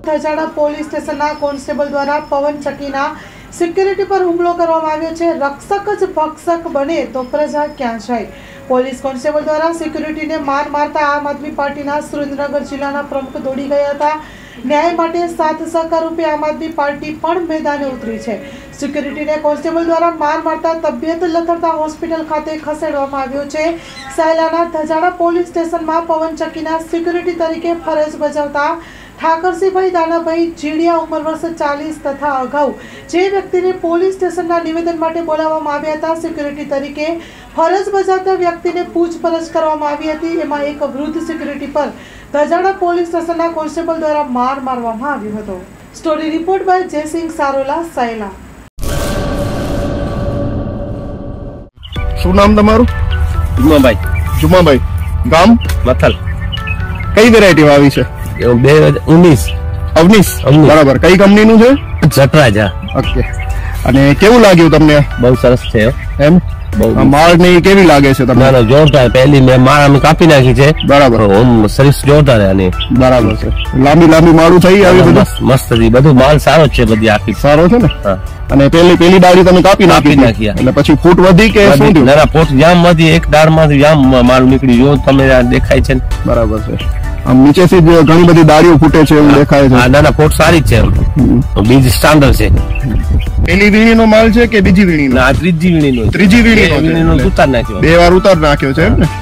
ધજાડા police સ્ટેશનના constable દ્વારા પવન ચક્કીના સિક્યુરિટી પર હુમલો કરવામાં આવ્યો છે। રક્ષક જ ભક્ષક બને તો પ્રજા ક્યાં જાય। પોલીસ કોન્સ્ટેબલ દ્વારા સિક્યુરિટીને માર મારતા આમ આદમી પાર્ટીના સુરેન્દ્રનગર જિલ્લાના પ્રમુખ દોડી ગયા હતા। ન્યાય માટે સાથ સહકાર રૂપે આમ આદમી પાર્ટી પણ મેદાને ઉતરી છે। સિક્યુરિટીને કોન્સ્ટેબલ દ્વારા માર મારતા તબિયત લથડતા હોસ્પિટલ ખાતે ખસેડવામાં આવ્યો છે। સાયલાના ધજાડા પોલીસ સ્ટેશનમાં પવન ચક્કીના સિક્યુરિટી તરીકે ફરજ બજાવતા ઠાકરસિંહભાઈ દાનાભાઈ જીડિયા ઉંમર વર્ષ 40 તથા અગાઉ જે વ્યક્તિને પોલીસ સ્ટેશનના નિવેદન માટે બોલાવવામાં આવ્યા હતા સિક્યુરિટી તરીકે ફરજ બજાવતા વ્યક્તિને પૂછપરછ કરવામાં આવી હતી। એમાં એક વૃદ્ધ સિક્યુરિટી પર ધજાડા પોલીસ સ્ટેશનના કોન્સ્ટેબલ દ્વારા માર મારવામાં આવ્યો હતો। Story report by Jaysinh Sarola Sayla. શું નામ તમારું? જુમાભાઈ ગામ મથલ। કઈ વેરાયટી આવી છે? 2019 અવનીશ બરાબર। કઈ કંપનીનું છે? જટરાજ। ઓકે। અને કેવું લાગ્યું તમને? બહુ સરસ છે એમ? માળ ની કેવી લાગે છે તમને? ના જોરદાર। પહેલી મેં માળ અમે કાપી નાખી છે બરાબર। સર્વિસ જોરદાર આની બરાબર છે। લાંબી માળું થઈ આવી બધું મસ્ત હતી, બધું માલ સારો છે, બધી આખી સારો છે ને? અને પેલી ડાળી તમે કાપી નાખી એટલે પછી ફૂટ વધી કે શું થયું? ના ફૂટ જામ માંથી એક ડાળ માંથી જામ માલ નીકળી જો તમે દેખાય છે બરાબર છે। આમ નીચેથી ઘણી બધી ડાળીઓ ફૂટે છે એવું દેખાય છે। ના ફૂટ સારી છે, બીજ સ્ટાન્ડર્ડ છે। પેલી વીણીનો માલ છે કે બીજી વીણીનો? ના ત્રીજી વીણીનો ઉતાર નાખ્યો, 2 વાર ઉતાર નાખ્યો છે એમ ને?